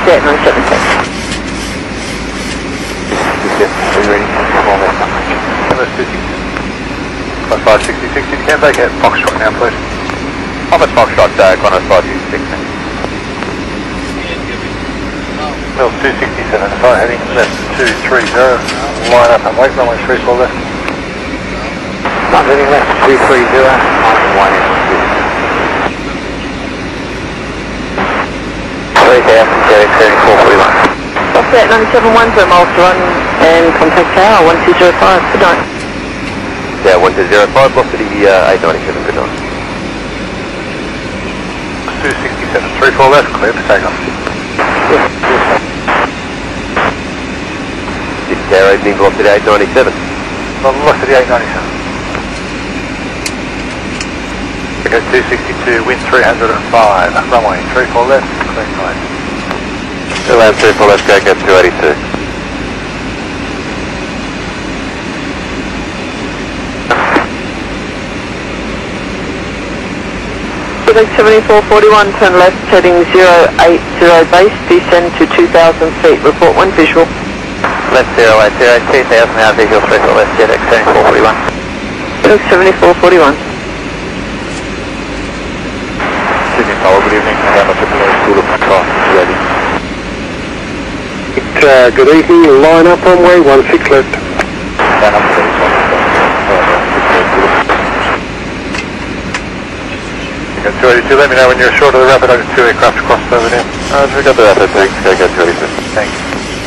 9897, thanks. Yep, we're ready. Small left, not much. MS 260. 560, you can take it. Foxtrot now, please. Office Foxtrot, Qantas 526, thanks. Mill 267, fire heading left 230, line up and wait, runway 34 left. Not heading left 230, line in. 3000, KJFK 441. Offset 97 1 miles to run and contact Cairo 1205, good night. Yeah, 1205, velocity 897, good night. 267, 34 left, clear for takeoff. Cairo evening, velocity 897. Velocity 897. Okay, 262, wind 305, runway 34 left, clear right. Land 34 left, go get 282. Quebec 7441, turn left, heading 080 base, descend to 2000 feet, report one visual. Left 080, 2000 now, visual 34 left, jet Xtreme 441. Quebec 7441. Sydney Tower, good evening, Hammer Triple School of Control, ready. Good evening, line up runway 16 left. Line up, please, 282, let me know when you're short of the rapid. I've got 2 aircraft crossed over there. We got the rapid, thanks, go get 282. Thanks.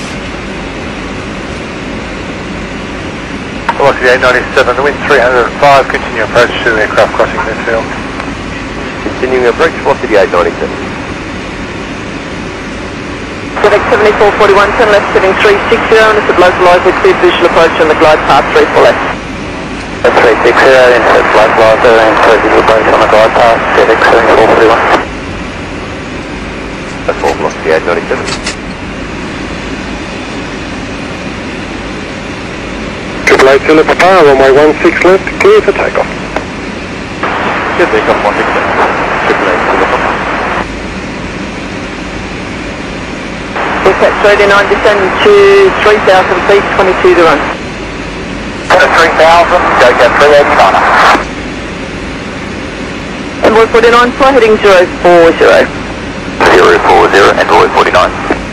Velocity 897, wind 305, continue approach to aircraft crossing midfield. Continuing approach, velocity 897. Quebec 7441, turn left, heading 360, and it's localised with clear visual approach on the glide path 34 left. 360, insert localizer and clear visual approach on the glide path, jet Xtreme 441. That's 4, velocity 897. Triple 8 Philip Papa, runway 16 left, clear for takeoff. Should take off 16 left. Triple 8 Philip Papa. Cap 39, descend to 3000 feet, 22 to run. 3000, go get 389. Envoy 49, fly heading 040. 040, Envoy 49.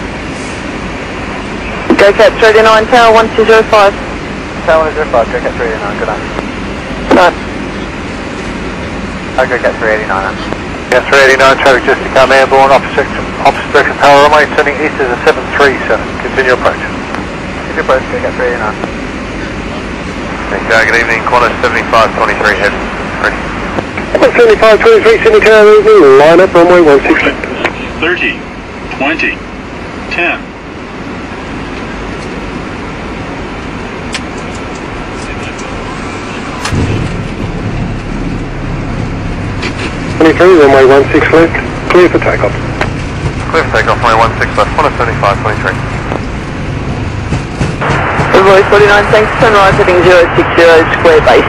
Go Cap 39, Tower 1205. Tower 105, go get 389, good night. Right. I'll go get 389. Yeah, 389, traffic just to come airborne, opposite direction power runway, turning east is a 737, continue approach. Continue approach, go get 389. Good evening, Qantas 7523, head ready. 7523, Sydney Tower evening, line up runway 16 left. 30, 20, 10. Runway 16 left, clear for takeoff. Clear for takeoff, runway 16 left, Qantas 7523. Envoy 49, thanks, turn right, heading 060, square base.